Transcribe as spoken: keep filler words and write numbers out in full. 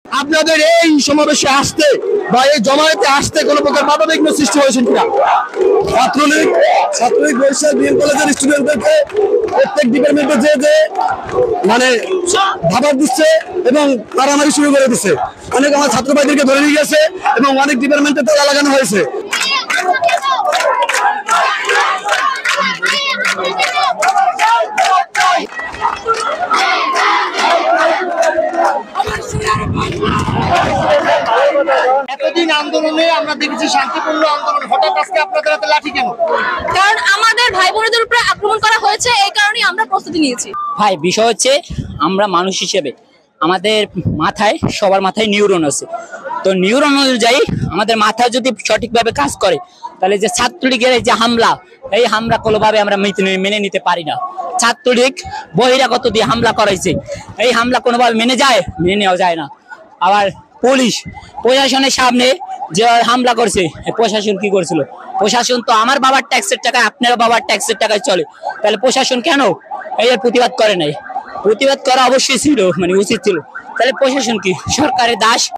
আপনাদের এই সমাবেশে আসতে বা এই জমায়েতে আসতে কোনো প্রকার বাধাবিঘ্ন সৃষ্টি হয়েছে কিনা? ছাত্রলীগ ছাত্রলীগ বরিশাল বিএম কলেজের স্টুডেন্টদেরকে প্রত্যেক ডিপার্টমেন্টে যে যে মানে ভাবার দিচ্ছে এবং মারামারি শুরু করে দিচ্ছে। অনেক আমার ছাত্র ভাইদেরকে ধরে নিয়ে গেছে এবং অনেক ডিপার্টমেন্টে তালা লাগানো হয়েছে। এতদিন আন্দোলনে আমরা দেখেছি শান্তিপূর্ণ আন্দোলন, হঠাৎ আজকে আপনাদের হাতে লাঠি কেন? কারণ আমাদের ভাই বোনদের উপরে আক্রমণ করা হয়েছে, এই কারণেই আমরা প্রস্তুতি নিয়েছি। ভাই বিষয় হচ্ছে আমরা মানুষ হিসেবে আমাদের মাথায় সবার মাথায় নিউরন আছে, তো নিউরন অনুযায়ী আমাদের মাথা যদি সঠিকভাবে কাজ করে তাহলে যে ছাত্রলীগের এই যে হামলা, এই হামলা কোনোভাবে আমরা মেনে নিতে পারি না। ছাত্রলীগ বহিরাগত দিয়ে হামলা করাইছে, এই হামলা কোনোভাবে মেনে যায় মেনে নেওয়া যায় না। আবার পুলিশ প্রশাসনের সামনে যে হামলা করছে, প্রশাসন কি করছিল? প্রশাসন তো আমার বাবার ট্যাক্সের টাকায়, আপনার বাবার ট্যাক্সের টাকায় চলে, তাহলে প্রশাসন কেন এর প্রতিবাদ করে নাই? প্রতিবাদ করা অবশ্যই ছিল, মানে উচিত ছিল। তাহলে প্রশাসন কি সরকারের দাস?